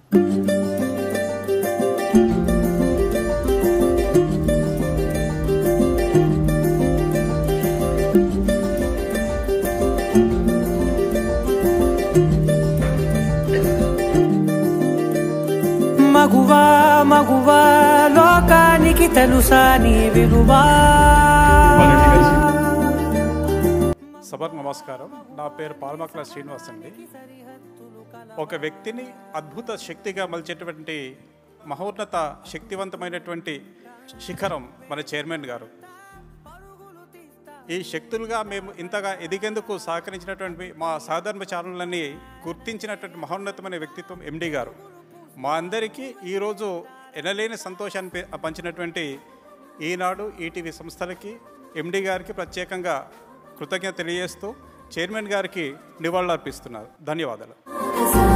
మగువా మగువా లోకానికి తెలుసా నీ విలువా. సభకు నమస్కారం. నా పేరు పాల్మక్ల శ్రీనివాస్ అండి. ఒక వ్యక్తిని అద్భుత శక్తిగా మలిచేటువంటి మహోన్నత శక్తివంతమైనటువంటి శిఖరం మన చైర్మన్ గారు. ఈ శక్తులుగా మేము ఇంతగా ఎదిగేందుకు సహకరించినటువంటి మా సహధర్మచారులని గుర్తించినటువంటి మహోన్నతమైన వ్యక్తిత్వం ఎండి గారు. మా అందరికీ ఈరోజు ఎనలేని సంతోషాన్ని పంచినటువంటి ఈనాడు ఈటీవీ సంస్థలకి ఎండి గారికి ప్రత్యేకంగా కృతజ్ఞత తెలియజేస్తూ చైర్మన్ గారికి నివాళులర్పిస్తున్నారు. ధన్యవాదాలు.